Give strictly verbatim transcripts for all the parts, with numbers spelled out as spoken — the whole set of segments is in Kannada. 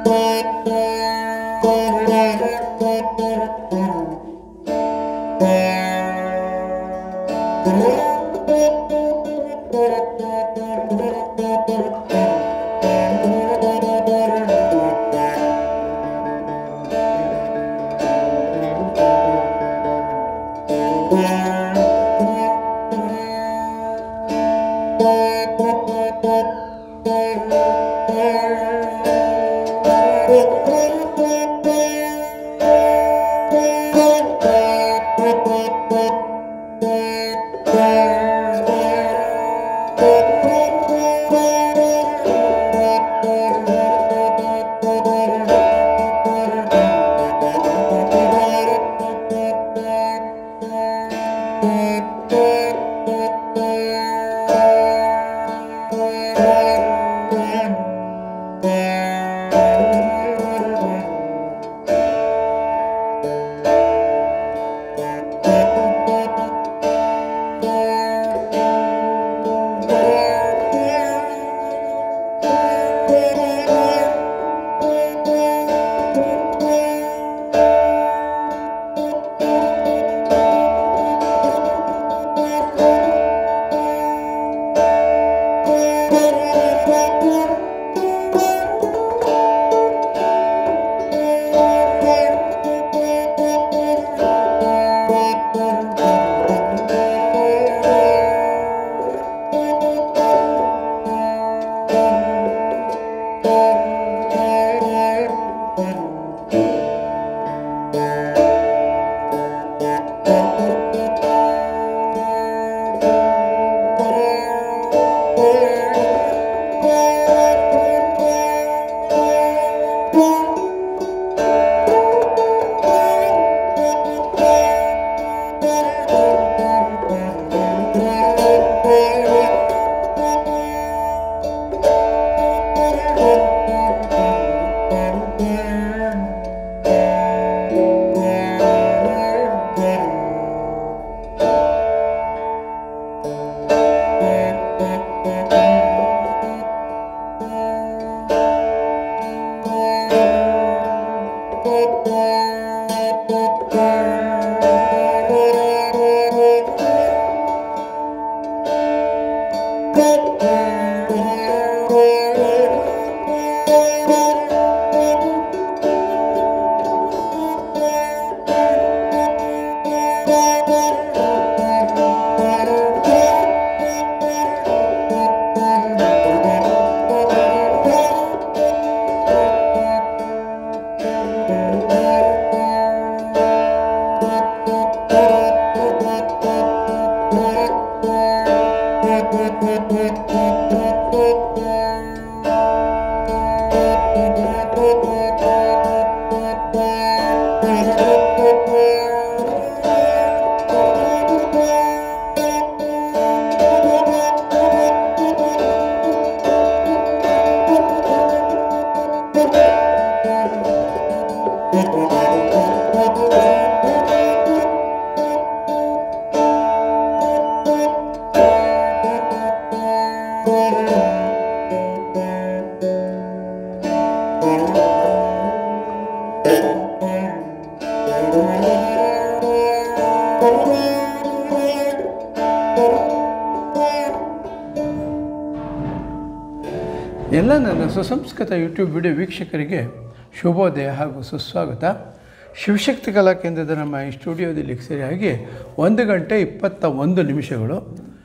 ಎಲ್ಲ ನನ್ನ ಸುಸಂಸ್ಕೃತ ಯೂಟ್ಯೂಬ್ ವಿಡಿಯೋ ವೀಕ್ಷಕರಿಗೆ ಶುಭೋದಯ ಹಾಗೂ ಸುಸ್ವಾಗತ. ಶಿವಶಕ್ತಿ ಕಲಾ ಕೇಂದ್ರದ ನಮ್ಮ ಈ ಸ್ಟುಡಿಯೋದಲ್ಲಿ ಸರಿಯಾಗಿ ಒಂದು ಗಂಟೆ ಇಪ್ಪತ್ತ ಒಂದು ನಿಮಿಷಗಳು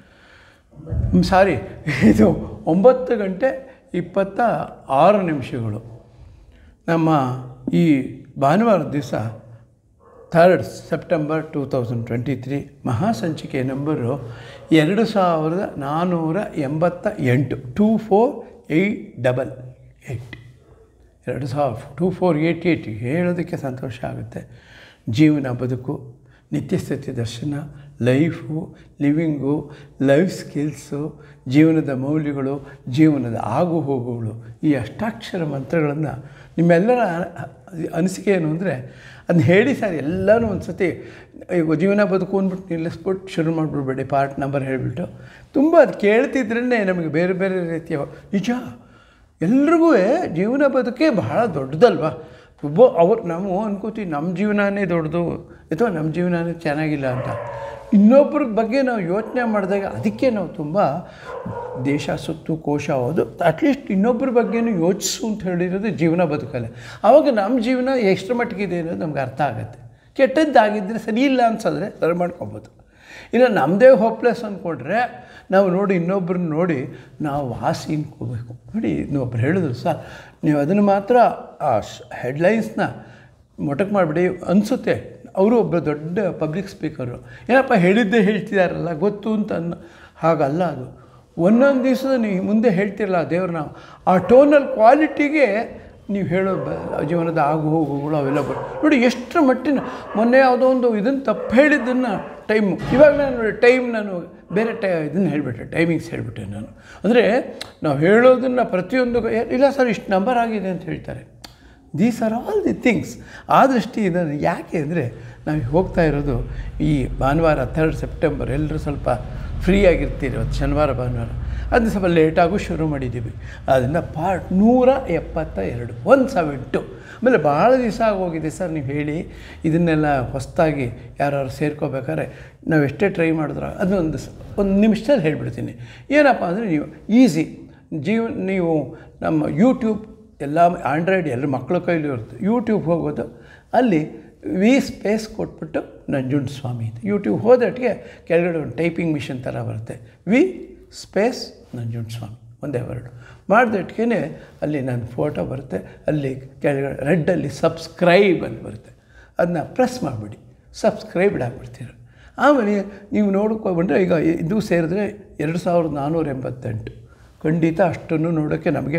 ಸಾರಿ ಇದು ಒಂಬತ್ತು ಗಂಟೆ ಇಪ್ಪತ್ತ ಆರು ನಿಮಿಷಗಳು. ನಮ್ಮ ಈ ಭಾನುವಾರ ದಿವಸ third September two thousand twenty three ಮಹಾಸಂಚಿಕೆ ನಂಬರು ಎರಡು ಸಾವಿರದ ನಾನ್ನೂರ ಎಂಬತ್ತ ಎಂಟು two four eight double eight ಎರಡು ಸಾವಿರ ಟೂ ಫೋರ್ ಏಯ್ಟ್ ಏಯ್ಟ್ ಹೇಳೋದಕ್ಕೆ ಸಂತೋಷ ಆಗುತ್ತೆ. ಜೀವನ ಬದುಕು, ನಿತ್ಯಸ್ಥಿತಿ ದರ್ಶನ, ಲೈಫು, ಲಿವಿಂಗು, ಲೈಫ್ ಸ್ಕಿಲ್ಸು, ಜೀವನದ ಮೌಲ್ಯಗಳು, ಜೀವನದ ಆಗು ಹೋಗುಗಳು, ಈ ಅಷ್ಟಾಕ್ಷರ ಮಂತ್ರಗಳನ್ನು ನಿಮ್ಮೆಲ್ಲರ ಅನಿಸಿಕೆ ಏನು ಅಂದರೆ ಅದನ್ನ ಹೇಳಿ ಸರ್ ಎಲ್ಲನೂ ಒಂದು ಸತಿ ಈಗ ಜೀವನ ಬದುಕು ಅಂದ್ಬಿಟ್ಟು ನಿಲ್ಲಿಸ್ಬಿಟ್ಟು ಶುರು ಮಾಡಿಬಿಡ್ಬೇಡಿ ಪಾರ್ಟ್ ನಂಬರ್ ಹೇಳಿಬಿಟ್ಟು ತುಂಬ ಅದು ಕೇಳ್ತಿದ್ರೇ ನಮಗೆ ಬೇರೆ ಬೇರೆ ರೀತಿಯ ನಿಜ ಎಲ್ರಿಗೂ ಜೀವನ ಬದುಕೇ ಬಹಳ ದೊಡ್ಡದಲ್ವ. ಒಬ್ಬ ಅವ್ರು ನಾವು ಅನ್ಕೋತೀವಿ ನಮ್ಮ ಜೀವನನೇ ದೊಡ್ಡದು ಅಥವಾ ನಮ್ಮ ಜೀವನನೇ ಚೆನ್ನಾಗಿಲ್ಲ ಅಂತ. ಇನ್ನೊಬ್ಬರ ಬಗ್ಗೆ ನಾವು ಯೋಚನೆ ಮಾಡಿದಾಗ ಅದಕ್ಕೆ ನಾವು ತುಂಬ ದೇಶ ಸುತ್ತು ಕೋಶ ಓದು ಅಟ್ಲೀಸ್ಟ್ ಇನ್ನೊಬ್ಬರ ಬಗ್ಗೆನೂ ಯೋಚಿಸು ಅಂತ ಹೇಳಿರೋದು ಜೀವನ ಬದುಕಲ್ಲ. ಆವಾಗ ನಮ್ಮ ಜೀವನ ಎಷ್ಟರ ಮಟ್ಟಿಗಿದೆ ಅನ್ನೋದು ನಮ್ಗೆ ಅರ್ಥ ಆಗುತ್ತೆ. ಕೆಟ್ಟದ್ದಾಗಿದ್ದರೆ ಸರಿ ಇಲ್ಲ ಅನ್ಸಿದ್ರೆ ಸರಿ ಮಾಡ್ಕೊಬೋದು. ಇಲ್ಲ ನಮ್ಮದೇ ಹೋಪ್ಲೆಸ್ ಅಂದ್ಕೊಂಡ್ರೆ ನಾವು ನೋಡಿ ಇನ್ನೊಬ್ಬರನ್ನ ನೋಡಿ ನಾವು ವಾಸಿ ಅನ್ಕೋಬೇಕು. ನೋಡಿ ಇನ್ನೊಬ್ರು ಹೇಳಿದ್ರು ಸರ್ ನೀವು ಅದನ್ನು ಮಾತ್ರ ಆ ಹೆಡ್ಲೈನ್ಸ್ನ ಮೊಟಕು ಮಾಡಿಬಿಡಿ ಅನಿಸುತ್ತೆ. ಅವರು ಒಬ್ಬ ದೊಡ್ಡ ಪಬ್ಲಿಕ್ ಸ್ಪೀಕರು ಏನಪ್ಪ ಹೇಳಿದ್ದೇ ಹೇಳ್ತಿದಾರಲ್ಲ ಗೊತ್ತು ಅಂತ ಅನ್ನೋ ಹಾಗಲ್ಲ. ಅದು ಒಂದೊಂದು ದಿವಸದ ನೀವು ಮುಂದೆ ಹೇಳ್ತಿರಲ್ಲ ದೇವ್ರನ್ನ ಆ ಟೋನಲ್ ಕ್ವಾಲಿಟಿಗೆ ನೀವು ಹೇಳೋ ಬ ಜೀವನದ ಆಗು ಹೋಗುಗಳು ಅವೆಲ್ಲ ಬರ್ ನೋಡಿ ಎಷ್ಟರ ಮಟ್ಟಿನ. ಮೊನ್ನೆ ಯಾವುದೋ ಒಂದು ಇದನ್ನು ತಪ್ಪು ಹೇಳಿದ್ದನ್ನು ಟೈಮು ಇವಾಗ ನಾನು ನೋಡಿ ಟೈಮ್ ನಾನು ಬೇರೆ ಟೈ ಇದನ್ನು ಹೇಳಿಬಿಟ್ಟೆ ಟೈಮಿಂಗ್ಸ್ ಹೇಳಿಬಿಟ್ಟೆ ನಾನು. ಅಂದರೆ ನಾವು ಹೇಳೋದನ್ನು ಪ್ರತಿಯೊಂದು ಇಲ್ಲ ಸರ್ ಇಷ್ಟು ನಂಬರ್ ಆಗಿದೆ ಅಂತ ಹೇಳ್ತಾರೆ. These are all the things. ಆ ದೃಷ್ಟಿಯಿಂದ ಯಾಕೆ ಅಂದರೆ ನಾವು ಹೋಗ್ತಾ ಇರೋದು ಈ ಭಾನುವಾರ ಥರ್ಡ್ ಸೆಪ್ಟೆಂಬರ್ ಎಲ್ಲರೂ ಸ್ವಲ್ಪ ಫ್ರೀ ಆಗಿರ್ತೀರಿ ಇವತ್ತು ಶನಿವಾರ ಭಾನುವಾರ. ಅದನ್ನ ಸ್ವಲ್ಪ ಲೇಟಾಗೂ ಶುರು ಮಾಡಿದ್ದೀವಿ. ಅದರಿಂದ ಪಾರ್ಟ್ ನೂರ ಎಪ್ಪತ್ತ ಎರಡು ಒನ್ ಸೆವೆನ್ ಟು ಆಮೇಲೆ ಭಾಳ ದಿವಸ ಆಗೋಗಿದೆ ಸರ್ ನೀವು ಹೇಳಿ ಇದನ್ನೆಲ್ಲ ಹೊಸದಾಗಿ ಯಾರು ಸೇರ್ಕೋಬೇಕಾದ್ರೆ ನಾವು ಎಷ್ಟೇ ಟ್ರೈ ಮಾಡಿದ್ರು ಅದನ್ನೊಂದು ಒಂದು ನಿಮಿಷದಲ್ಲಿ ಹೇಳಿಬಿಡ್ತೀನಿ. ಏನಪ್ಪ ಅಂದರೆ ನೀವು ಈಸಿ ಜೀವ ನೀವು ನಮ್ಮ ಯೂಟ್ಯೂಬ್ ಎಲ್ಲ ಆಂಡ್ರಾಯ್ಡ್ ಎಲ್ಲ ಮಕ್ಕಳ ಕೈಲಿ ಇರುತ್ತೆ. ಯೂಟ್ಯೂಬ್ ಹೋಗೋದು ಅಲ್ಲಿ ವಿ ಸ್ಪೇಸ್ ಕೊಟ್ಬಿಟ್ಟು ನಂಜುಂಡಸ್ವಾಮಿ ಅಂತ ಯೂಟ್ಯೂಬ್ ಹೋದಟ್ಟಿಗೆ ಕೆಳಗಡೆ ಒಂದು ಟೈಪಿಂಗ್ ಮಿಷನ್ ಥರ ಬರುತ್ತೆ. ವಿ ಸ್ಪೇಸ್ ನಂಜುಂಡಸ್ವಾಮಿ ಒಂದೇ ವರ್ಡು ಮಾಡಿದಟ್ಟಿಗೆ ಅಲ್ಲಿ ನನ್ನ ಫೋಟೋ ಬರುತ್ತೆ. ಅಲ್ಲಿ ಕೆಳಗಡೆ ರೆಡ್ಡಲ್ಲಿ ಸಬ್ಸ್ಕ್ರೈಬ್ ಅಂತ ಬರುತ್ತೆ. ಅದನ್ನ ಪ್ರೆಸ್ ಮಾಡಿಬಿಡಿ ಸಬ್ಸ್ಕ್ರೈಬ್ಡ್ ಆಗಿಬಿಡ್ತೀರ. ಆಮೇಲೆ ನೀವು ನೋಡ್ಕೊಬಂದರೆ ಈಗ ಇದು ಸೇರಿದ್ರೆ ಎರಡು ಸಾವಿರದ ನಾನ್ನೂರ ಎಂಬತ್ತೆಂಟು ಖಂಡಿತ ಅಷ್ಟನ್ನು ನೋಡೋಕ್ಕೆ ನಮಗೆ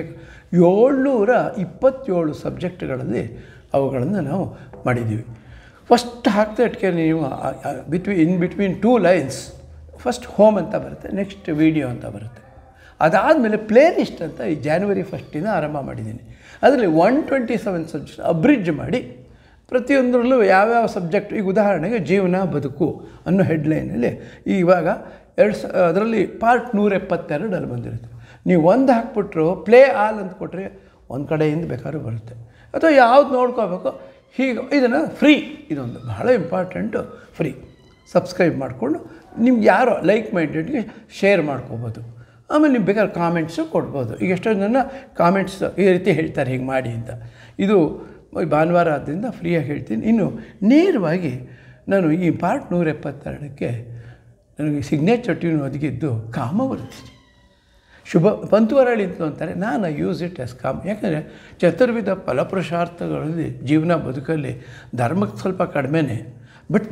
ಏಳ್ನೂರ ಇಪ್ಪತ್ತೇಳು ಸಬ್ಜೆಕ್ಟ್ಗಳಲ್ಲಿ ಅವುಗಳನ್ನು ನಾವು ಮಾಡಿದ್ದೀವಿ. ಫಸ್ಟ್ ಹಾಕ್ತಾ ಇಟ್ಕೆ ನೀವು between in between two lines first home ಅಂತ ಬರುತ್ತೆ, ನೆಕ್ಸ್ಟ್ ವೀಡಿಯೋ ಅಂತ ಬರುತ್ತೆ. ಅದಾದಮೇಲೆ ಪ್ಲೇ ಲಿಸ್ಟ್ ಅಂತ ಈ ಜಾನ್ವರಿ ಫಸ್ಟಿಂದ ಆರಂಭ ಮಾಡಿದ್ದೀನಿ. ಅದರಲ್ಲಿ one twenty seven subject abridge ಮಾಡಿ ಪ್ರತಿಯೊಂದರಲ್ಲೂ ಯಾವ್ಯಾವ ಸಬ್ಜೆಕ್ಟ್ ಈಗ ಉದಾಹರಣೆಗೆ ಜೀವನ ಬದುಕು ಅನ್ನೋ ಹೆಡ್ಲೈನಲ್ಲಿ ಇವಾಗ ಎರಡು ಸ ಅದರಲ್ಲಿ ಪಾರ್ಟ್ ನೂರ ಎಪ್ಪತ್ತೆರಡಲ್ಲಿ ಬಂದಿರುತ್ತೆ. ನೀವು ಒಂದು ಹಾಕ್ಬಿಟ್ರು ಪ್ಲೇ ಆಲ್ ಅಂತ ಕೊಟ್ಟರೆ ಒಂದು ಕಡೆಯಿಂದ ಬೇಕಾದ್ರೂ ಬರುತ್ತೆ. ಅಥವಾ ಯಾವ್ದು ನೋಡ್ಕೋಬೇಕು ಹೀಗೆ ಇದನ್ನು ಫ್ರೀ ಇದೊಂದು ಬಹಳ ಇಂಪಾರ್ಟೆಂಟು ಫ್ರೀ ಸಬ್ಸ್ಕ್ರೈಬ್ ಮಾಡಿಕೊಂಡು ನಿಮ್ಗೆ ಯಾರೋ ಲೈಕ್ ಮೈಂಡೆಡ್ಗೆ ಶೇರ್ ಮಾಡ್ಕೋಬೋದು. ಆಮೇಲೆ ನೀವು ಬೇಕಾದ್ರೆ ಕಾಮೆಂಟ್ಸು ಕೊಡ್ಬೋದು. ಈಗ ಎಷ್ಟೋ ಜನ ಕಾಮೆಂಟ್ಸ್ ಈ ರೀತಿ ಹೇಳ್ತಾರೆ ಹೀಗೆ ಮಾಡಿ ಅಂತ. ಇದು ಭಾನುವಾರ ಆದ್ದರಿಂದ ಫ್ರೀಯಾಗಿ ಹೇಳ್ತೀನಿ. ಇನ್ನು ನೇರವಾಗಿ ನಾನು ಈ ಪಾರ್ಟ್ ನೂರ ಎಪ್ಪತ್ತೆರಡಕ್ಕೆ ನನಗೆ ಸಿಗ್ನೇಚರ್ ಟ್ಯೂನ್ ಒದಗಿದ್ದು ಕಾಮವರ್ತಿನಿ ಶುಭ ಪಂತುವರಳಿ ಅಂತ ಅಂತಾರೆ. ನಾನು ಯೂಸ್ ಇಟ್ ಎಸ್ ಕಾಮ್. ಯಾಕಂದರೆ ಚತುರ್ವಿಧ ಫಲಪುರುಷಾರ್ಥಗಳಲ್ಲಿ ಜೀವನ ಬದುಕಲ್ಲಿ ಧರ್ಮಕ್ಕೆ ಸ್ವಲ್ಪ ಕಡಿಮೆನೇ. ಬಟ್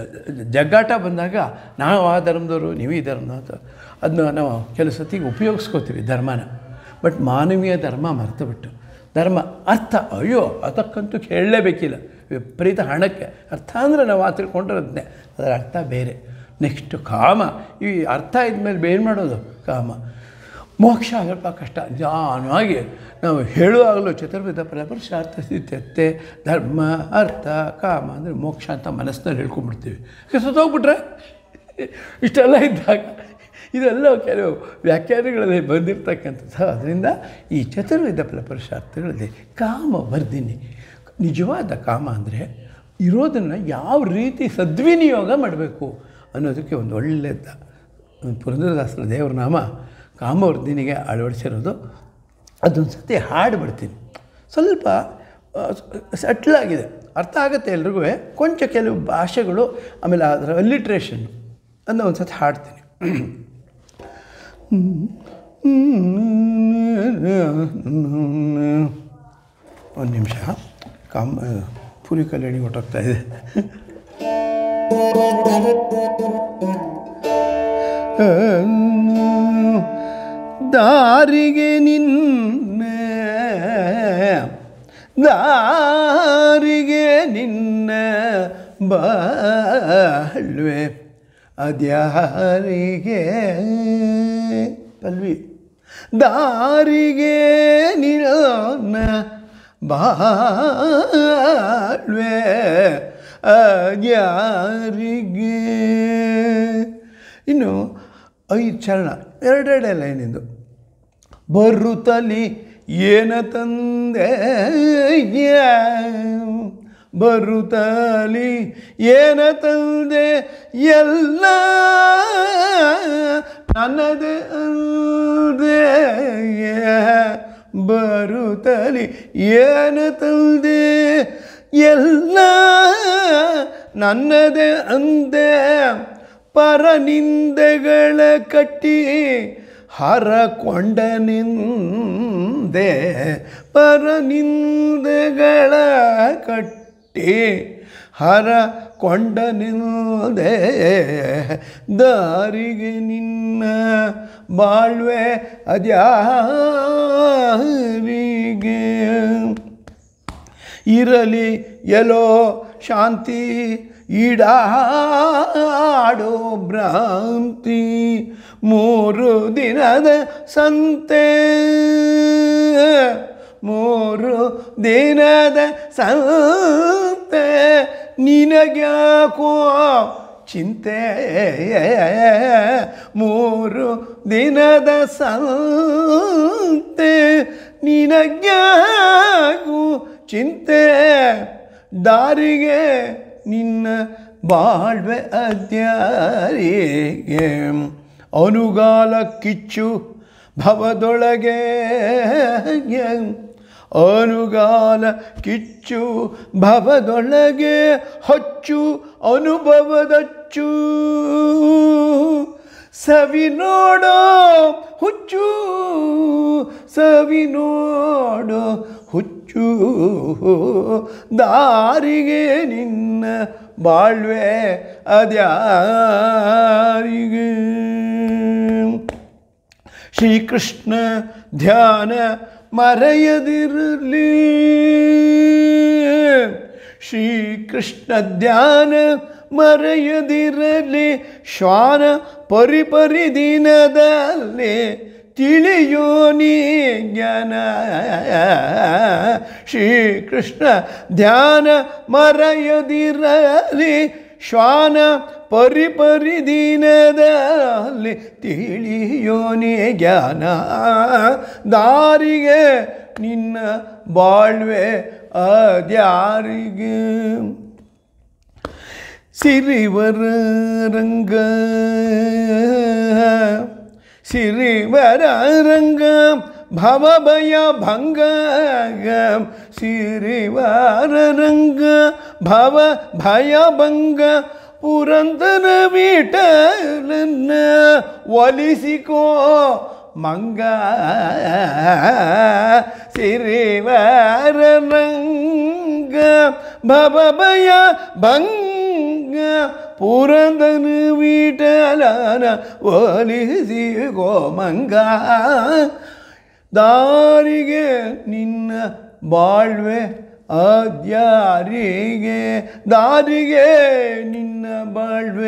ಜಗ್ಗಾಟ ಬಂದಾಗ ನಾವು ಆ ಧರ್ಮದವರು ನೀವು ಈ ಧರ್ಮ ಅಂತ ಅದನ್ನ ನಾವು ಕೆಲವು ಸತಿಗೆ ಉಪಯೋಗಿಸ್ಕೋತೀವಿ ಧರ್ಮನ. ಬಟ್ ಮಾನವೀಯ ಧರ್ಮ ಮರೆತುಬಿಟ್ಟು ಧರ್ಮ ಅರ್ಥ ಅಯ್ಯೋ ಅದಕ್ಕಂತೂ ಹೇಳಲೇಬೇಕಿಲ್ಲ. ವಿಪರೀತ ಹಣಕ್ಕೆ ಅರ್ಥ ಅಂದರೆ ನಾವು ಆ ತಿಳ್ಕೊಂಡಿರೋದನ್ನೇ ಅದರ ಅರ್ಥ ಬೇರೆ. ನೆಕ್ಸ್ಟು ಕಾಮ ಈ ಅರ್ಥ ಇದ್ಮೇಲೆ ಏನು ಮಾಡೋದು ಕಾಮ ಮೋಕ್ಷ ಸ್ವಲ್ಪ ಕಷ್ಟ. ನಿಧಾನವಾಗಿ ನಾವು ಹೇಳುವಾಗಲೂ ಚತುರ್ವಿಧ ಫಲಪುರುಷಾರ್ಥ ಸ್ಥಿತ್ಯತೆ ಧರ್ಮ ಅರ್ಥ ಕಾಮ ಅಂದರೆ ಮೋಕ್ಷ ಅಂತ ಮನಸ್ಸಿನಲ್ಲಿ ಹೇಳ್ಕೊಂಡ್ಬಿಡ್ತೀವಿ. ಸತ್ತೋಗ್ಬಿಟ್ರೆ ಇಷ್ಟೆಲ್ಲ ಇದ್ದಾಗ ಇದೆಲ್ಲ ಕೆಲವು ವ್ಯಾಖ್ಯಾನಗಳಲ್ಲಿ ಬಂದಿರತಕ್ಕಂಥದ್ದು. ಅದರಿಂದ ಈ ಚತುರ್ವಿಧ ಫಲಪುರುಷಾರ್ಥಗಳಲ್ಲಿ ಕಾಮ ವರ್ಧಿನಿ ನಿಜವಾದ ಕಾಮ ಅಂದರೆ ಇರೋದನ್ನು ಯಾವ ರೀತಿ ಸದ್ವಿನಿಯೋಗ ಮಾಡಬೇಕು ಅನ್ನೋದಕ್ಕೆ ಒಂದು ಒಳ್ಳೆಯದ ಪುರಂದರದಾಸರ ದೇವರ ನಾಮ ಕಾಮವರ್ಧಿನಿಗೆ ಅಳವಡಿಸಿರೋದು. ಅದೊಂದು ಸತಿ ಹಾಡುಬಿಡ್ತೀನಿ. ಸ್ವಲ್ಪ ಸಟ್ಲಾಗಿದೆ, ಅರ್ಥ ಆಗುತ್ತೆ ಎಲ್ರಿಗೂ. ಕೊಂಚ ಕೆಲವು ಭಾಷೆಗಳು ಆಮೇಲೆ ಅದರ ಅಲ್ಲಿಟ್ರೇಷನ್ನು ಅದನ್ನ ಒಂದು ಸತಿ ಹಾಡ್ತೀನಿ. ಒಂದು ನಿಮಿಷ ಕಾಮ ಪುರಿ ಕಲ್ಯಾಣಿ ಹೊಟ್ಟೋಗ್ತಾ ಇದೆ. ದಾರಿಗೆ ನಿನ್ನ ದಾರಿಗೆ ನಿನ್ನ ಬಾಳ್ವೆ ಅದ್ಯಾರಿಗೆ ಪಲ್ವಿ ದಾರಿಗೆ ನಿನ್ನ ಬಾಳ್ವೆ ಅದ್ಯಾರಿಗೆ. ಇನ್ನು ಐದು ಚರಣ ಎರಡೆರಡೇ ಲೈನಿಂದು. ಬರುತ್ತಲಿ ಏನ ತಂದೆ ಬರುತ್ತಲಿ ಏನ ತಂದೆ ಎಲ್ಲ ನನ್ನದೇ ಅಂದೆ ಬರುತ್ತಲಿ ಏನ ತಂದೆ ಎಲ್ಲ ನನ್ನದೇ ಅಂದೆ ಪರನಿಂದೆಗಳ ಕಟ್ಟಿ ಹರಕೊಂಡ ನಿಂದೆ ಪರನಿಂದೆಗಳ ಕಟ್ಟಿ ಹರಕೊಂಡ ನಿಂದೆ ದಾರಿಗೆ ನಿನ್ನ ಬಾಳ್ವೆ ಅದ್ಯಾರಿಗೆ ಇರಲಿ ಎಲ್ಲೋ ಶಾಂತಿ ಈಡಾಡೋ ಭ್ರಾಂತಿ ಮೂರು ದಿನದ ಸಂತೆ ಮೂರು ದಿನದ ಸಂತೆ ನಿನಗ್ಯಾಕೋ ಚಿಂತೆ ಮೂರು ದಿನದ ಸಂತೆ ನಿನಗ್ಯಾಕೋ ಚಿಂತೆ ದಾರಿಗೆ ನಿನ್ನ ಬಾಳ್ವೆ ಅದ್ಯಾರಿಗೆ ಅನುಗಾಲ ಕಿಚ್ಚು ಭವದೊಳಗೆ ಅನುಗಾಲ ಕಿಚ್ಚು ಭವದೊಳಗೆ ಹಚ್ಚು ಅನುಭವದಚ್ಚು ಸವಿ ನೋಡೋ ಹುಚ್ಚು ಸವಿ ನೋಡೋ ಹುಚ್ಚು ದಾರಿಗೆ ನಿನ್ನ ಬಾಳ್ವೆ ಅದ್ಯಾರಿಗೆ ಶ್ರೀಕೃಷ್ಣ ಧ್ಯಾನ ಮರೆಯದಿರಲಿ ಶ್ರೀಕೃಷ್ಣ ಧ್ಯಾನ ಮರೆಯದಿರಲಿ ಶ್ವಾನ ಪರಿಪರಿ ದಿನದಲ್ಲಿ ತಿಳಿಯೋ ನೀ ಜ್ಞಾನ ಶ್ರೀಕೃಷ್ಣ ಧ್ಯಾನ ಮರೆಯದಿರಲಿ ಶ್ವಾನ ಪರಿಪರಿ ದಿನದಲ್ಲಿ ತಿಳಿಯೋ ನೀ ಜ್ಞಾನ ದಾರಿಗೆ ನಿನ್ನ ಬಾಳ್ವೆ ಅದ್ಯಾರಿಗೆ ಸಿರಿವರ ರಂಗ ಸಿರಿವರ ರಂಗ ಭವಭಯ ಭಂಗ ಸಿರಿವರ ರಂಗ ಭವ ಭಯ ಭಂಗ ಪುರಂದರ ವಿಠಲನ್ನ ಒಲಿಸಿಕೋ ಮಂಗ ಸಿರಿವರ ರಂಗ ಭವಭಯ ಭಂಗ ಪುರಂದರ ವಿಠಲನ ಒಲಿಸಿಕೋ ಮಂಗ ದಾರಿಗೆ ನಿನ್ನ ಬಾಳ್ವೆ ಅದ್ಯಾರಿಗೆ ದಾರಿಗೆ ನಿನ್ನ ಬಾಳ್ವೆ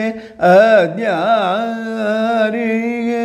ಅದ್ಯಾರಿಗೆ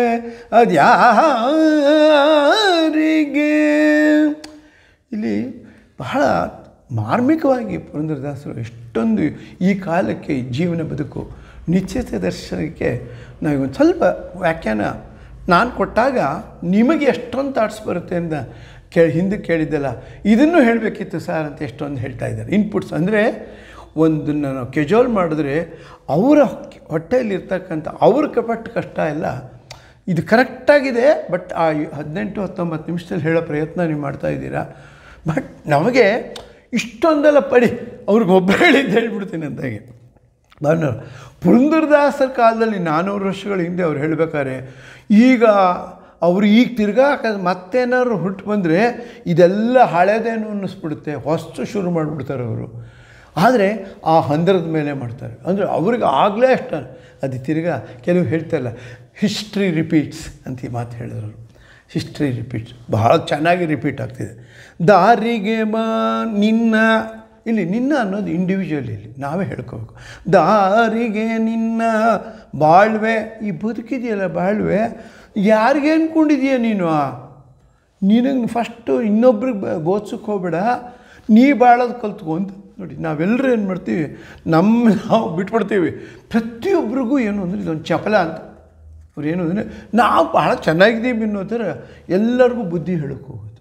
ಅದ್ಯಾರಿಗೆ ಇಲ್ಲಿ ಬಹಳ ಮಾರ್ಮಿಕವಾಗಿ ಪುರಂದರದಾಸರು ಎಷ್ಟೊಂದು ಈ ಕಾಲಕ್ಕೆ ಜೀವನ ಬದುಕು ನಿಶ್ಚಿತ ದರ್ಶನಕ್ಕೆ ನಾವು ಒಂದು ಸ್ವಲ್ಪ ವ್ಯಾಖ್ಯಾನ ನಾನು ಕೊಟ್ಟಾಗ ನಿಮಗೆ ಎಷ್ಟೊಂದು ಥಾಟ್ಸ್ ಬರುತ್ತೆ ಅಂತ ಕೇಳಿ ಹಿಂದೆ ಕೇಳಿದ್ದಲ್ಲ ಇದನ್ನು ಹೇಳಬೇಕಿತ್ತು ಸರ್ ಅಂತ ಎಷ್ಟೊಂದು ಹೇಳ್ತಾ ಇದ್ದಾರೆ ಇನ್ಪುಟ್ಸ್ ಅಂದರೆ ಒಂದನ್ನು ನಾವು ಕೆಜುವಲ್ ಮಾಡಿದ್ರೆ ಅವರ ಹೊಟ್ಟೆಯಲ್ಲಿರ್ತಕ್ಕಂಥ ಅವ್ರ ಕಪಟ್ಟು ಕಷ್ಟ ಎಲ್ಲ ಇದು ಕರೆಕ್ಟಾಗಿದೆ ಬಟ್ ಆ ಹದಿನೆಂಟು ಹತ್ತೊಂಬತ್ತು ನಿಮಿಷದಲ್ಲಿ ಹೇಳೋ ಪ್ರಯತ್ನ ನೀವು ಮಾಡ್ತಾಯಿದ್ದೀರಾ ಬಟ್ ನಮಗೆ ಇಷ್ಟೊಂದೆಲ್ಲ ಪಡಿ ಅವ್ರಿಗೆ ಒಬ್ಬರು ಹೇಳಿದ್ದು ಹೇಳ್ಬಿಡ್ತೀನಿ ಅಂತಾಗೆ ನಾನು ಪುರಂದರದಾಸರ ಕಾಲದಲ್ಲಿ ನಾನ್ನೂರು ವರ್ಷಗಳ ಹಿಂದೆ ಅವ್ರು ಹೇಳಬೇಕಾದ್ರೆ ಈಗ ಅವರು ಈಗ ತಿರ್ಗಾ ಮತ್ತೇನಾದ್ರು ಹುಟ್ಟು ಬಂದರೆ ಇದೆಲ್ಲ ಹಳೆದೇನು ಅನ್ನಿಸ್ಬಿಡುತ್ತೆ ಹೊಸ್ತು ಶುರು ಮಾಡಿಬಿಡ್ತಾರೆ ಅವರು ಆದರೆ ಆ ಹಂದರದ ಮೇಲೆ ಮಾಡ್ತಾರೆ ಅಂದರೆ ಅವ್ರಿಗೆ ಆಗಲೇ ಅಷ್ಟು ಅದು ತಿರ್ಗಾ ಕೆಲವು ಹೇಳ್ತಾರಲ್ಲ ಹಿಸ್ಟ್ರಿ ರಿಪೀಟ್ಸ್ ಅಂತ ಈ ಮಾತು ಹೇಳಿದ್ರು ಹಿಸ್ಟ್ರಿ ರಿಪೀಟ್ಸ್ ಭಾಳ ಚೆನ್ನಾಗಿ ರಿಪೀಟ್ ಆಗ್ತಿದೆ ದಾರಿಗೆ ಬಾ ನಿನ್ನ ಇಲ್ಲಿ ನಿನ್ನ ಅನ್ನೋದು ಇಂಡಿವಿಜುವಲ್ ಇಲ್ಲಿ ನಾವೇ ಹೇಳ್ಕೋಬೇಕು ದಾರಿಗೆ ನಿನ್ನ ಬಾಳ್ವೆ ಈ ಬದುಕಿದೆಯಲ್ಲ ಬಾಳ್ವೆ ಯಾರಿಗೆ ಅಂದ್ಕೊಂಡಿದೀಯ ನೀನು ನಿನಗೆ ಫಸ್ಟು ಇನ್ನೊಬ್ರಿಗೆ ಬೋಧಿಸೋಕೆ ಹೋಗ್ಬೇಡ ನೀ ಬಾಳೋದು ಕಲ್ತ್ಕೊಂತ ನೋಡಿ ನಾವೆಲ್ಲರೂ ಏನು ಮಾಡ್ತೀವಿ ನಮ್ಮ ನಾವು ಬಿಟ್ಬಿಡ್ತೀವಿ ಪ್ರತಿಯೊಬ್ಬರಿಗೂ ಏನು ಅಂದರೆ ಇದೊಂದು ಚಪಲ ಅಂತ ಅವ್ರು ಏನು ಅಂದರೆ ನಾವು ಭಾಳ ಚೆನ್ನಾಗಿದ್ದೀವಿ ಅನ್ನೋ ಥರ ಎಲ್ಲರಿಗೂ ಬುದ್ಧಿ ಹೇಳೋಕೆ ಹೋಗೋದು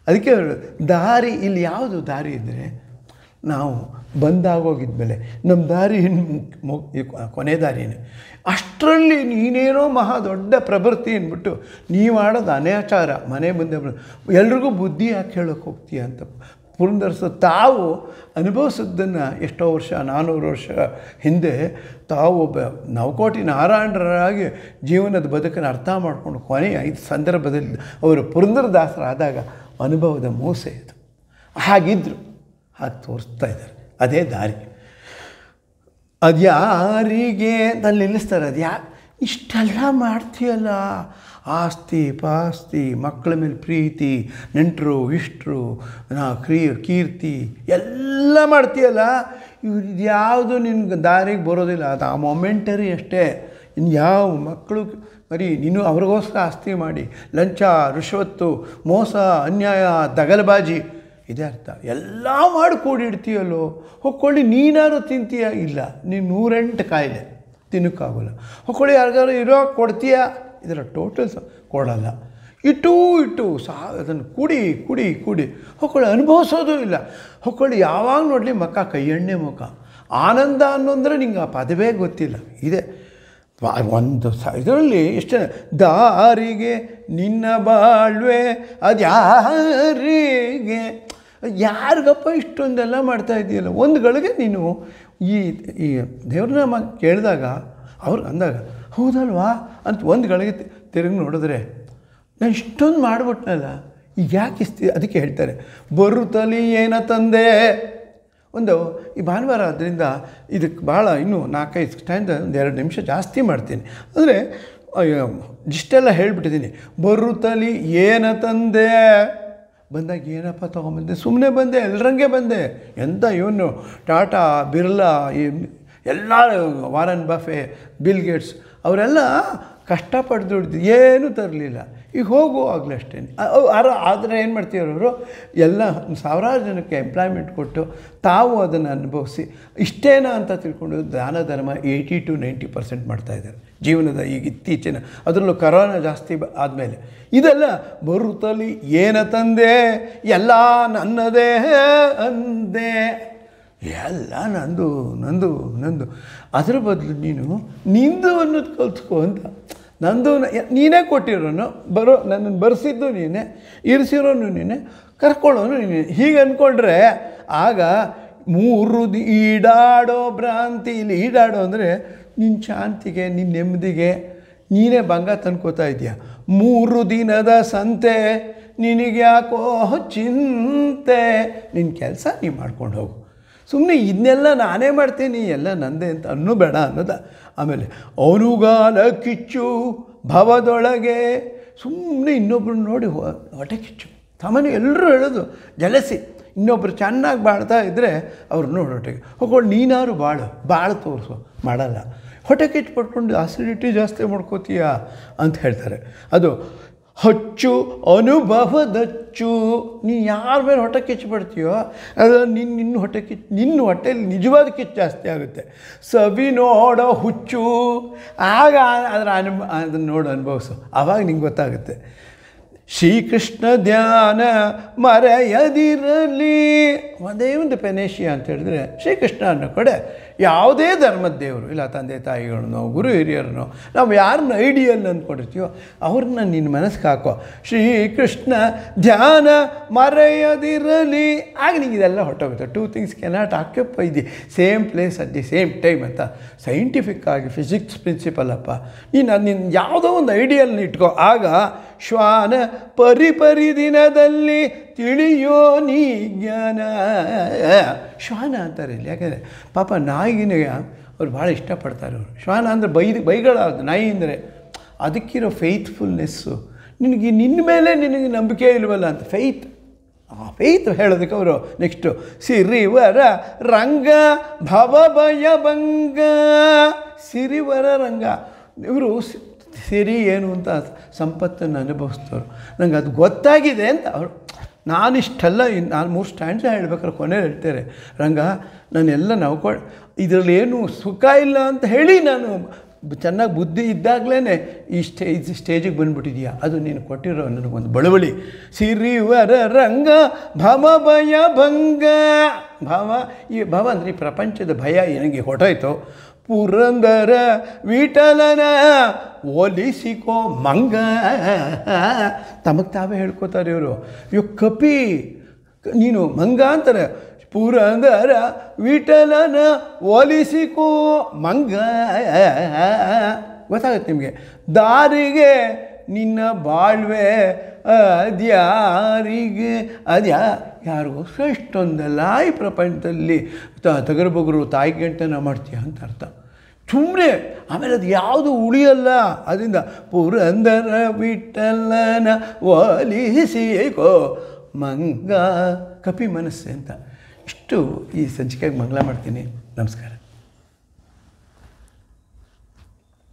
ಅದಕ್ಕೆ ಅವರು ದಾರಿ ಇಲ್ಲಿ ಯಾವುದು ದಾರಿ ಇದ್ದರೆ ನಾವು ಬಂದಾಗೋಗಿದ್ಮೇಲೆ ನಮ್ಮ ದಾರಿ ಇನ್ನು ಕೊನೆ ದಾರಿನೇ. ಅಷ್ಟರಲ್ಲಿ ನೀನೇನೋ ಮಹಾ ದೊಡ್ಡ ಪ್ರವೃತ್ತಿ ಅಂದ್ಬಿಟ್ಟು ನೀವು ಮಾಡೋದು ಅನಾಚಾರ. ಮನೆ ಮುಂದೆ ಎಲ್ರಿಗೂ ಬುದ್ಧಿ ಯಾಕೆ ಹೇಳೋಕ್ಕೆ ಹೋಗ್ತೀಯ ಅಂತ ಪುರಂದರಸ ತಾವು ಅನುಭವಿಸಿದ್ದನ್ನು ಎಷ್ಟೋ ವರ್ಷ ನಾನ್ನೂರು ವರ್ಷ ಹಿಂದೆ ತಾವು ಒಬ್ಬ ನವಕೋಟಿ ನಾರಾಯಣರಾಗಿ ಜೀವನದ ಬದುಕನ್ನು ಅರ್ಥ ಮಾಡಿಕೊಂಡು ಕೊನೆಯ ಐದು ಸಂದರ್ಭದಲ್ಲಿ ಅವರು ಪುರಂದರದಾಸರಾದಾಗ ಅನುಭವದ ಮೋಸ ಇದು. ಹಾಗಿದ್ದರು, ಹಾಗೆ ತೋರಿಸ್ತಾ ಇದ್ದಾರೆ. ಅದೇ ದಾರಿ. ಅದು ಯಾರಿಗೆ ನಾನು ನಿಲ್ಲಿಸ್ತಾರೆ. ಅದು ಯಾ ಇಷ್ಟೆಲ್ಲ ಮಾಡ್ತೀಯಲ್ಲ, ಆಸ್ತಿ ಪಾಸ್ತಿ, ಮಕ್ಕಳ ಮೇಲೆ ಪ್ರೀತಿ, ನೆಂಟರು ಇಷ್ಟರು, ನಾ ಕ್ರೀ ಕೀರ್ತಿ ಎಲ್ಲ ಮಾಡ್ತೀಯಲ್ಲ, ಇವ್ರು ಯಾವುದು ನಿನ್ಗೆ ದಾರಿಗೆ ಬರೋದಿಲ್ಲ. ಅದು ಆ ಮೊಮೆಂಟರಿ ಅಷ್ಟೇ. ಇನ್ನು ಯಾವ ಮಕ್ಕಳು ಬರೀ ನೀನು ಅವ್ರಿಗೋಸ್ಕರ ಆಸ್ತಿ ಮಾಡಿ ಲಂಚ, ರಿಶ್ವತ್ತು, ಮೋಸ, ಅನ್ಯಾಯ, ದಗಲಬಾಜಿ ಇದೇ ಅರ್ಥ. ಎಲ್ಲ ಮಾಡಿ ಕೂಡಿಡ್ತೀಯಲ್ಲೋ, ಹೊಕ್ಕೊಳ್ಳಿ ನೀನಾದ್ರು ತಿಂತೀಯ? ಇಲ್ಲ, ನೀನು ನೂರೆಂಟು ಕಾಯಿಲೆ ತಿನ್ನೋಕ್ಕಾಗೋಲ್ಲ. ಹೊಕ್ಕೊಳ್ಳಿ ಯಾರಿಗಾರು ಇರೋ ಕೊಡ್ತೀಯ? ಇದರ ಟೋಟಲ್ಸ್ ಕೊಡಲ್ಲ. ಇಟ್ಟು ಇಟ್ಟು ಸಾ ಅದನ್ನು ಕುಡಿ ಕುಡಿ ಕುಡಿ ಹೊಕ್ಕೊಳ್ಳಿ ಅನುಭವಿಸೋದು ಇಲ್ಲ. ಹೊಕ್ಕೊಳ್ಳಿ ಯಾವಾಗ ನೋಡಲಿ ಮುಖ ಕೈ ಎಣ್ಣೆ ಮುಖ. ಆನಂದ ಅನ್ನೋಂದ್ರೆ ನಿಂಗೆ ಆ ಪದವೇ ಗೊತ್ತಿಲ್ಲ. ಇದೆ ಒಂದು ಸ ಇದರಲ್ಲಿ ಎಷ್ಟೇ ದಾರಿಗೆ ನಿನ್ನ ಬಾಳ್ವೆ ಅದು ಯಾರಿಗೆ, ಯಾರಿಗಪ್ಪ ಇಷ್ಟೊಂದೆಲ್ಲ ಮಾಡ್ತಾ ಇದೆಯಲ್ಲ. ಒಂದು ಗಳಿಗೆ ನೀನು ಈ ಈ ದೇವ್ರನಾಮ ಕೇಳಿದಾಗ ಅವ್ರಿಗೆ ಅಂದಾಗ ಹೌದಲ್ವಾ ಅಂತ ಒಂದು ಗಳಿಗೆ ತಿರುಗಿ ನೋಡಿದ್ರೆ ನಾನು ಇಷ್ಟೊಂದು ಮಾಡಿಬಿಟ್ನಲ್ಲ, ಈಗ ಯಾಕೆ ಇಸ್ತಿ. ಅದಕ್ಕೆ ಹೇಳ್ತಾರೆ ಬರುತ್ತಲಿ ಏನ ತಂದೆ. ಒಂದು ಈ ಭಾನುವಾರ ಅದರಿಂದ ಇದಕ್ಕೆ ಭಾಳ ಇನ್ನೂ ನಾಲ್ಕೈದು ಸ್ಟ್ಯಾಂಡ್ ಒಂದು ಎರಡು ನಿಮಿಷ ಜಾಸ್ತಿ ಮಾಡ್ತೀನಿ. ಅಂದರೆ ಇಷ್ಟೆಲ್ಲ ಹೇಳ್ಬಿಟ್ಟಿದ್ದೀನಿ. ಬರುತ್ತಲಿ ಏನ ತಂದೆ ಬಂದಾಗ ಏನಪ್ಪ ತೊಗೊಂಬಂದೆ, ಸುಮ್ಮನೆ ಬಂದೆ, ಎಲ್ಲರಂಗೆ ಬಂದೆ. ಎಂಥ ಇವನು ಟಾಟಾ, ಬಿರ್ಲಾ, ಎಲ್ಲ ವಾರನ್ ಬಫೆ, ಬಿಲ್ ಗೇಟ್ಸ್ ಅವರೆಲ್ಲ ಕಷ್ಟಪಟ್ಟು ದುಡ್ದು ಏನೂ ತರಲಿಲ್ಲ. ಈಗ ಹೋಗುವಾಗಲೂ ಅಷ್ಟೇ. ಆದರೆ ಏನು ಮಾಡ್ತೀರವರು ಎಲ್ಲ ಸಾವಿರಾರು ಜನಕ್ಕೆ ಎಂಪ್ಲಾಯ್ಮೆಂಟ್ ಕೊಟ್ಟು ತಾವು ಅದನ್ನು ಅನುಭವಿಸಿ ಇಷ್ಟೇನಾ ಅಂತ ತಿಳ್ಕೊಂಡು ದಾನ ಧರ್ಮ ಏಯ್ಟಿ ಟು ನೈಂಟಿ ಪರ್ಸೆಂಟ್ ಮಾಡ್ತಾಯಿದ್ದಾರೆ ಜೀವನದ ಈಗ ಇತ್ತೀಚಿನ. ಅದರಲ್ಲೂ ಕರೋನಾ ಜಾಸ್ತಿ ಆದಮೇಲೆ ಇದೆಲ್ಲ ಬರುತ್ತಲಿ ಏನ ತಂದೆ ಎಲ್ಲ ನನ್ನದೇ ಅಂದೆ, ಎಲ್ಲ ನಂದು ನಂದು ನಂದು. ಅದರ ಬದಲು ನೀನು ನಿಂದು ಅನ್ನೋದು ಕಲ್ತ್ಕೊ ಅಂತ. ನಂದು ನೀನೇ ಕೊಟ್ಟಿರೋನು, ಬರೋ ನನ್ನನ್ನು ಬರೆಸಿದ್ದು ನೀನೇ, ಇರಿಸಿರೋನು ನೀನೇ, ಕರ್ಕೊಳ್ಳೋನು ನೀನೇ. ಹೀಗೆ ಅಂದ್ಕೊಂಡ್ರೆ ಆಗ ಮೂರು ಈಡಾಡೋ ಭ್ರಾಂತಿ. ಇಲ್ಲಿ ಈಡಾಡೋ ಅಂದರೆ ನಿನ್ನ ಶಾಂತಿಗೆ, ನಿನ್ನ ನೆಮ್ಮದಿಗೆ ನೀನೇ ಭಂಗ ತಂದ್ಕೋತಾ ಇದೆಯಾ. ಮೂರು ದಿನದ ಸಂತೆ ನಿನಗೆ ಯಾಕೋ ಚಿಂತೆ, ನಿನ್ನ ಕೆಲಸ ನೀನು ಮಾಡ್ಕೊಂಡು ಹೋಗು. ಸುಮ್ಮನೆ ಇದನ್ನೆಲ್ಲ ನಾನೇ ಮಾಡ್ತೀನಿ ಎಲ್ಲ ನಂದೇ ಅಂತ ಅನ್ನೋ ಬೇಡ ಅನ್ನೋದ. ಆಮೇಲೆ ಅವನುಗಾಲ ಕಿಚ್ಚು ಭವದೊಳಗೆ, ಸುಮ್ಮನೆ ಇನ್ನೊಬ್ರು ನೋಡಿ ಹೊಟ್ಟೆ ಕಿಚ್ಚು. ಸಾಮಾನ್ಯ ಎಲ್ಲರೂ ಹೇಳೋದು ಜಲಸಿ. ಇನ್ನೊಬ್ರು ಚೆನ್ನಾಗಿ ಬಾಳ್ತಾ ಇದ್ದರೆ ಅವ್ರು ನೋಡಿ ಹೊಟ್ಟೆಗೆ ಹೋಗ್ಕೊಂಡು ನೀನಾರು ಬಾಳು ಬಾಳು ತೋರಿಸು. ಮಾಡಲ್ಲ. ಹೊಟ್ಟೆ ಕಿಚ್ಚು ಪಡ್ಕೊಂಡು ಆಸಿಡಿಟಿ ಜಾಸ್ತಿ ಮಾಡ್ಕೋತೀಯ ಅಂತ ಹೇಳ್ತಾರೆ. ಅದು ಹಚ್ಚು ಅನುಭವದಚ್ಚು. ನೀನು ಯಾರ ಮೇಲೆ ಹೊಟ್ಟೆ ಕಿಚ್ಚು ಪಡ್ತೀಯೋ ಅದು ನಿನ್ನ ನಿನ್ನ ಹೊಟ್ಟೆ ಕಿಚ್ಚು, ನಿನ್ನ ಹೊಟ್ಟೆಯಲ್ಲಿ ನಿಜವಾದ ಕಿಚ್ಚು ಜಾಸ್ತಿ ಆಗುತ್ತೆ. ಸವಿ ನೋಡೋ ಹುಚ್ಚು, ಆಗ ಅದರ ಅನು ಅದನ್ನು ನೋಡು ಅನುಭವಿಸು, ಆವಾಗ ನಿಂಗೆ ಗೊತ್ತಾಗುತ್ತೆ. ಶ್ರೀಕೃಷ್ಣ ಧ್ಯಾನ ಮರೆಯದಿರಲಿ. ಒಂದೇ ಒಂದು ಪೆನೇಶಿಯ ಅಂತ ಹೇಳಿದ್ರೆ ಶ್ರೀಕೃಷ್ಣ ಅನ್ನೋ ಕಡೆ ಯಾವುದೇ ಧರ್ಮದ ದೇವರು ಇಲ್ಲ, ತಂದೆ ತಾಯಿಗಳನ್ನೋ ಗುರು ಹಿರಿಯರನ್ನೋ ನಾವು ಯಾರನ್ನ ಐಡಿಯಲ್ ಅಂದ್ಕೊಂಡಿರ್ತೀವೋ ಅವ್ರನ್ನ ನಿನ್ನ ಮನಸ್ಸಿಗೆ ಹಾಕೋ. ಶ್ರೀಕೃಷ್ಣ ಧ್ಯಾನ ಮರೆಯದಿರಲಿ, ಆಗ ನಿಂಗೆ ಇದೆಲ್ಲ ಹೊಟ್ಟೋಗುತ್ತೆ. Two things cannot occupy the same place at the same time ಅಂತ ಸೈಂಟಿಫಿಕ್ ಆಗಿ ಫಿಸಿಕ್ಸ್ ಪ್ರಿನ್ಸಿಪಲ್ ಅಪ್ಪ. ನೀನು ನಿನ್ನ ಯಾವುದೋ ಒಂದು ಐಡಿಯಲ್ನ ಇಟ್ಕೋ. ಆಗ ಶ್ವಾನ ಪರಿಪರಿ ದಿನದಲ್ಲಿ ತಿಳಿಯೋ ನೀ ಜ್ಞಾನ. ಶ್ವಾನ ಅಂತಾರೆ ಇಲ್ಲಿ, ಯಾಕೆಂದರೆ ಪಾಪ ನಾಯಿಗಿನ ಅವ್ರು ಭಾಳ ಇಷ್ಟಪಡ್ತಾರೆ. ಅವರು ಶ್ವಾನ ಅಂದರೆ ಬೈ ಬೈಗಳ ನಾಯಿ ಅಂದರೆ ಅದಕ್ಕಿರೋ ಫೇತ್ಫುಲ್ನೆಸ್ಸು. ನಿನಗೆ ನಿನ್ನ ಮೇಲೆ ನಿನಗೆ ನಂಬಿಕೆ ಇಲ್ವಲ್ಲ ಅಂತ ಫೇತ್. ಆ ಫೇತ್ ಹೇಳೋದಕ್ಕೆ ಅವರು ನೆಕ್ಸ್ಟು ಸಿರಿವರ ರಂಗ ಭವಭಯ ಭಂಗ. ಸಿರಿವರ ರಂಗ ಇವರು ಸಿರಿ ಏನು ಅಂತ ಸಂಪತ್ತನ್ನು ಅನುಭವಿಸ್ತವ್ರು. ನಂಗೆ ಅದು ಗೊತ್ತಾಗಿದೆ ಅಂತ ಅವರು. ನಾನಿಷ್ಟೆಲ್ಲ ನಾನು ಮೂರು ಸ್ಟ್ಯಾಂಡ್ಸ ಹೇಳ್ಬೇಕಾದ್ರೆ ಕೊನೆಯಲ್ಲಿ ಹೇಳ್ತಾರೆ, ರಂಗ ನಾನೆಲ್ಲ ನವ್ಕೊಂಡು ಇದರಲ್ಲಿ ಏನು ಸುಖ ಇಲ್ಲ ಅಂತ ಹೇಳಿ ನಾನು ಚೆನ್ನಾಗಿ ಬುದ್ಧಿ ಇದ್ದಾಗಲೇ ಈ ಸ್ಟೇಜ್ ಸ್ಟೇಜಿಗೆ ಬಂದುಬಿಟ್ಟಿದೆಯಾ, ಅದು ನೀನು ಕೊಟ್ಟಿರೋ ನನಗೊಂದು ಬಳುವಳಿ. ಸಿರಿವರ ರಂಗ ಭವ ಭಯ ಭಂಗ. ಭಾವ, ಈ ಭಾವ ಅಂದರೆ ಈ ಪ್ರಪಂಚದ ಭಯ ನನಗೆ ಹೊಟ್ಟೋಯ್ತು. ಪುರಂದರ ವಿಠಲನ ಒಲಿಸಿಕೋ ಮಂಗ. ತಮಗೆ ತಾವೇ ಹೇಳ್ಕೊತಾರೆ ಇವರು. ಇವ್ ಕಪಿ ನೀನು ಮಂಗ ಅಂತಾರೆ. ಪುರಂದರ ವಿಠಲನ ಒಲಿಸಿಕೋ ಮಂಗ. ಗೊತ್ತಾಗುತ್ತೆ ನಿಮಗೆ. ದಾರಿಗೆ ನಿನ್ನ ಬಾಳ್ವೆ ಅದ್ಯಾರಿಗೆ ಅದ್ಯಾ ಯಾರಿಗೋಸ್ಕರ ಇಷ್ಟೊಂದೆಲ್ಲ ಈ ಪ್ರಪಂಚದಲ್ಲಿ ತಗರಬಗರು ತಾಯಿ ಗಂಟೆನ ಮಾಡ್ತೀಯ ಅಂತ ಅರ್ಥ. ಸುಮ್ಮನೆ ಆಮೇಲೆ ಅದು ಯಾವುದು ಉಳಿಯಲ್ಲ. ಅದರಿಂದ ಪುರಂದರ ವಿಠಲನ ಒಲಿಸಿಕೋ ಮಂಗ. ಕಪಿ ಮನಸ್ಸೆ ಅಂತ. ಇಷ್ಟು ಈ ಸಂಚಿಕೆಗೆ ಮಂಗಳ ಮಾಡ್ತೀನಿ. ನಮಸ್ಕಾರ.